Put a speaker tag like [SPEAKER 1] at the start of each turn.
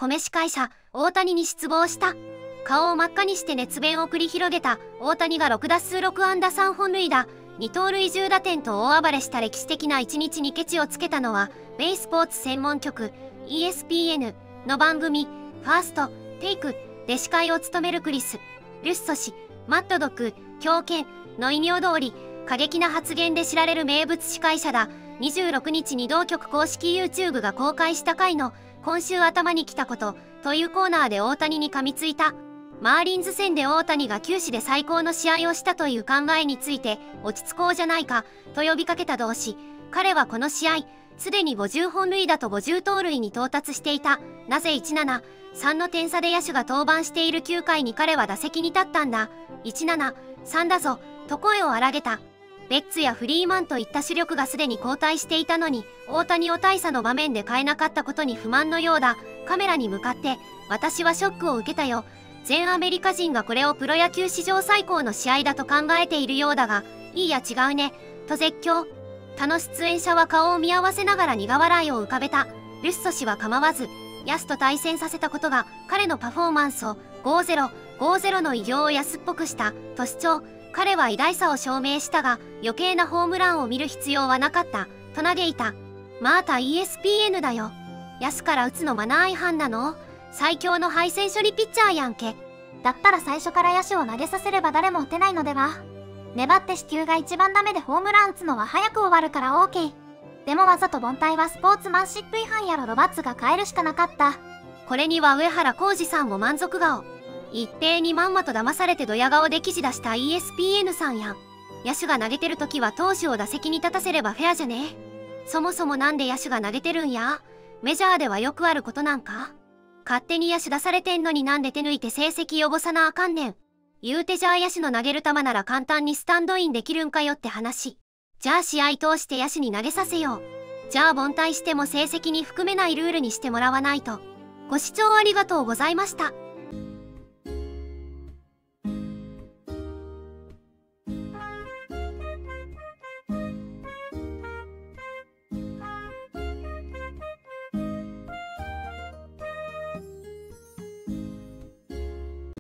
[SPEAKER 1] 米司会者、大谷に失望した。顔を真っ赤にして熱弁を繰り広げた大谷が6打数6安打3本塁打、2盗塁10打点と大暴れした歴史的な一日にケチをつけたのは、ベイスポーツ専門局 ESPN の番組、ファーストテイクで司会を務めるクリス・ルッソ氏、マットドク、狂犬の異名通り、過激な発言で知られる名物司会者だ。26日に同局公式 YouTube が公開した回の今週頭に来たことというコーナーで大谷に噛みついた。マーリンズ戦で大谷が球史で最高の試合をしたという考えについて落ち着こうじゃないかと呼びかけた同志、彼はこの試合すでに50本塁打と50盗塁に到達していた。なぜ1-7、3の点差で野手が登板している9回に彼は打席に立ったんだ。1-7、3だぞと声を荒げた。ベッツやフリーマンといった主力がすでに交代していたのに、大谷を大差の場面で変えなかったことに不満のようだ。カメラに向かって、私はショックを受けたよ。全アメリカ人がこれをプロ野球史上最高の試合だと考えているようだが、いいや違うね、と絶叫。他の出演者は顔を見合わせながら苦笑いを浮かべた。ルッソ氏は構わず、ヤスと対戦させたことが彼のパフォーマンスを5-0、5-0の偉業を安っぽくしたと主張。彼は偉大さを証明したが、余計なホームランを見る必要はなかった、と嘆いた。また ESPN だよ。ヤスから打つのマナー違反なの？最強の敗戦処理ピッチャーやんけ。
[SPEAKER 2] だったら最初から野手を投げさせれば誰も打てないのでは？粘って四球が一番ダメでホームラン打つのは早く終わるから OK。でもわざと凡退はスポーツマンシップ違反やろ。ロバッツが変えるしかなかった。
[SPEAKER 1] これには上原浩二さんも満足顔。一平にまんまと騙されてドヤ顔で記事出した ESPN さんやん。野手が投げてる時は投手を打席に立たせればフェアじゃね？そもそもなんで野手が投げてるんや？メジャーではよくあることなんか？勝手に野手出されてんのになんで手抜いて成績汚さなあかんねん。言うてじゃあ野手の投げる球なら簡単にスタンドインできるんかよって話。じゃあ試合通して野手に投げさせよう。じゃあ凡退しても成績に含めないルールにしてもらわないと。ご視聴ありがとうございました。